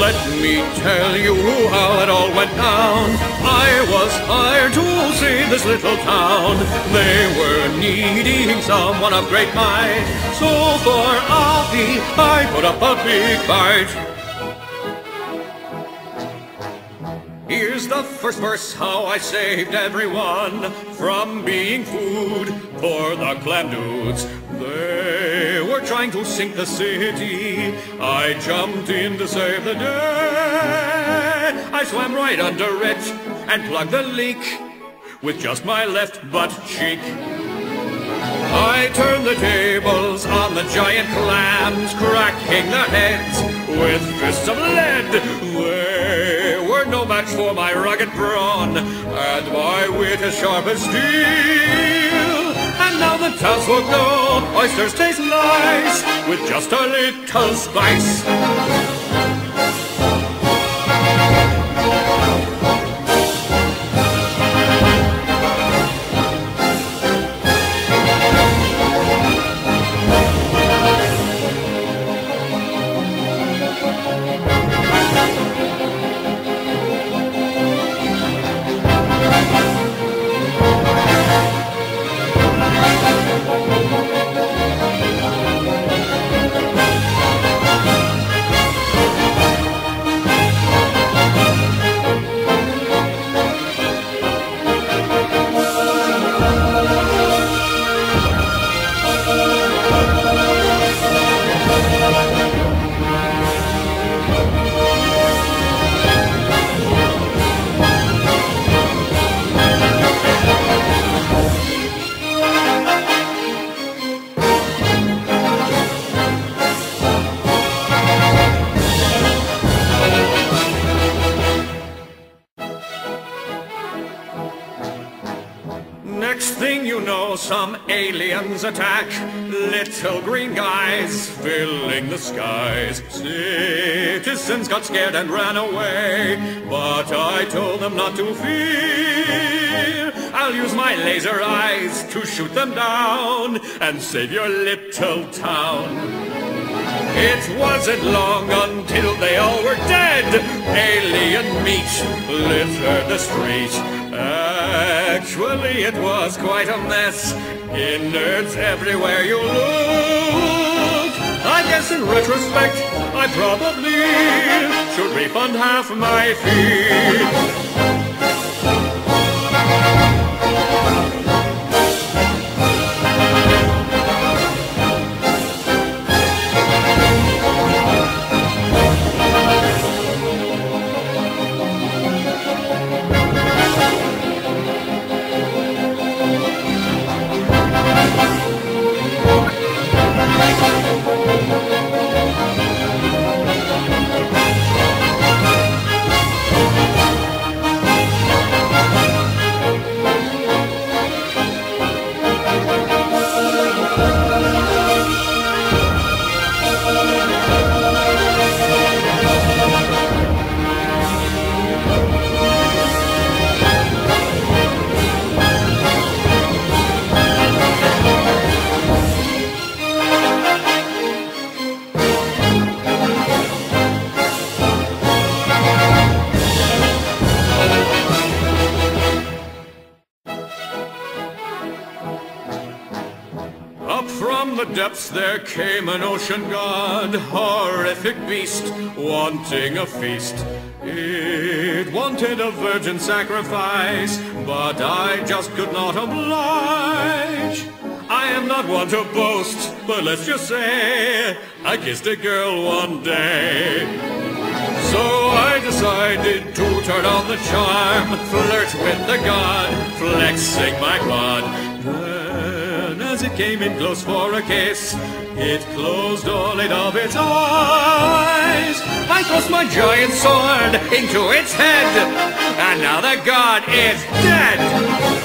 Let me tell you how it all went down. I was hired to save this little town. They were needing someone of great might, so for a fee I put up a big fight. Here's the first verse, how I saved everyone from being food for the clam dudes. They were trying to sink the city. I jumped in to save the day. I swam right under it and plugged the leak with just my left butt cheek. I turned the tables on the giant clams, cracking their heads with fists of lead. They were no match for my rugged brawn, and my wit as sharp as steel. And now the townsfolk know oysters taste nice with just a little spice. Next thing you know, some aliens attack. Little green guys filling the skies. Citizens got scared and ran away, but I told them not to fear. I'll use my laser eyes to shoot them down and save your little town. It wasn't long until they all were dead. Alien meat littered the street. Actually, it was quite a mess. Innards everywhere you look. I guess in retrospect, I probably should refund half my fee. From the depths there came an ocean god, horrific beast, wanting a feast. It wanted a virgin sacrifice, but I just could not oblige. I am not one to boast, but let's just say I kissed a girl one day. So I decided to turn on the charm, flirt with the god, flexing my quad. As it came in close for a kiss, it closed all 8 of its eyes. I thrust my giant sword into its head, and now the god is dead.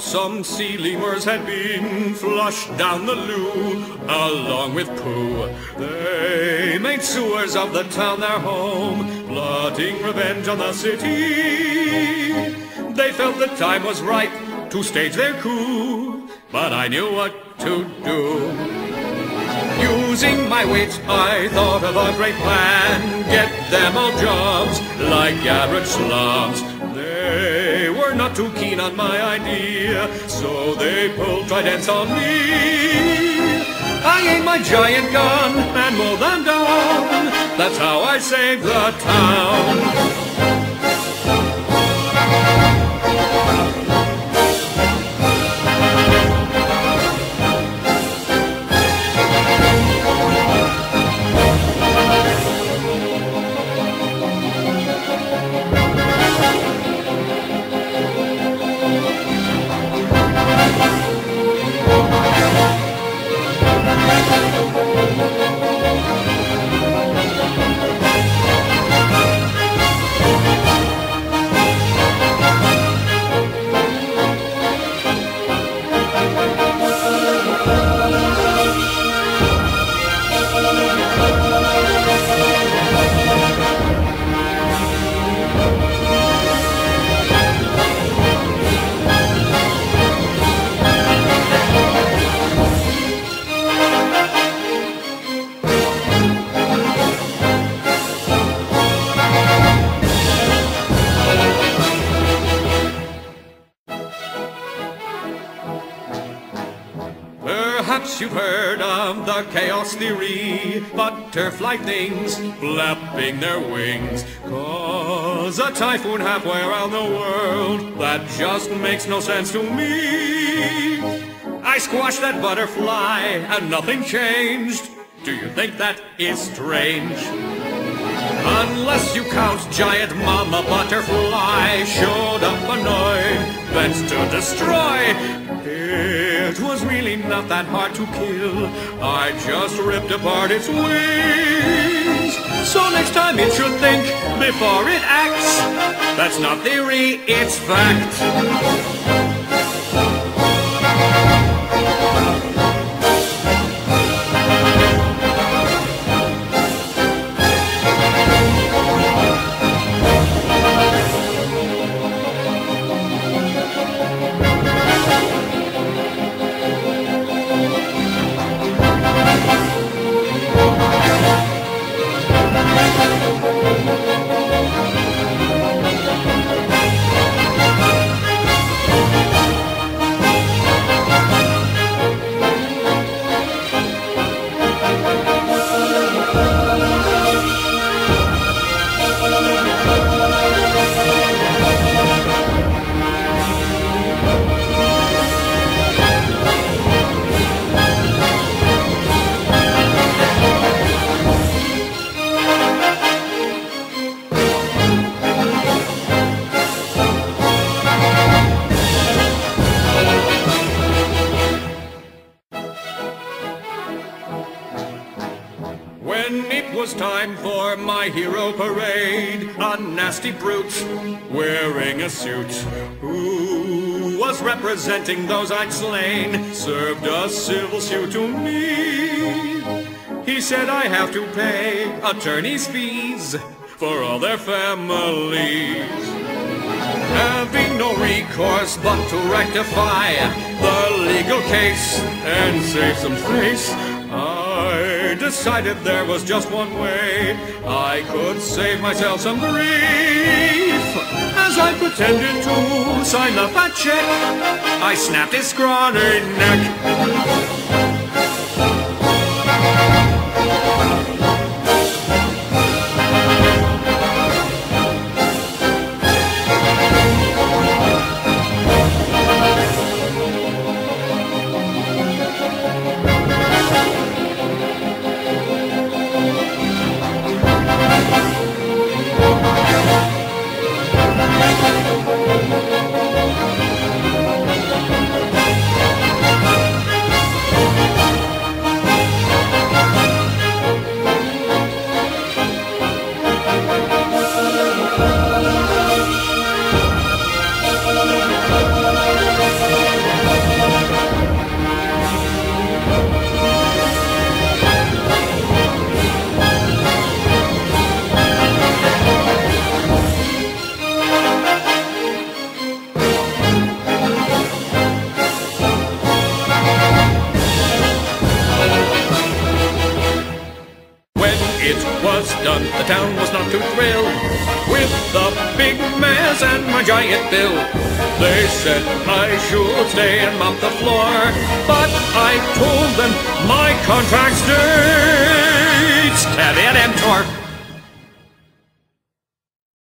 Some sea lemurs had been flushed down the loo, along with poo. They made sewers of the town their home, plotting revenge on the city. They felt the time was ripe to stage their coup, but I knew what to do. Using my wits, I thought of a great plan. Get them all jobs like average slums. They were not too keen on my idea, so they pulled tridents on me. I aimed my giant gun and mowed them down. That's how I saved the town. Perhaps you've heard of the chaos theory, butterfly things flapping their wings cause a typhoon halfway around the world. That just makes no sense to me. I squashed that butterfly and nothing changed. Do you think that is strange? Unless you count giant mama butterfly showed up annoyed, bent to destroy. It was really not that hard to kill. I just ripped apart its wings. So next time it should think before it acts. That's not theory, it's fact. When it was time for my hero parade, a nasty brute wearing a suit, who was representing those I'd slain, served a civil suit to me. He said I have to pay attorney's fees for all their families, having no recourse but to rectify the legal case and save some face. I decided there was just one way I could save myself some grief. As I pretended to sign the fat check, I snapped his scrawny neck. it was done, the town was not too thrilled with the big mess and my giant bill. They said I should stay and mop the floor, but I told them my contract states caveat emptor.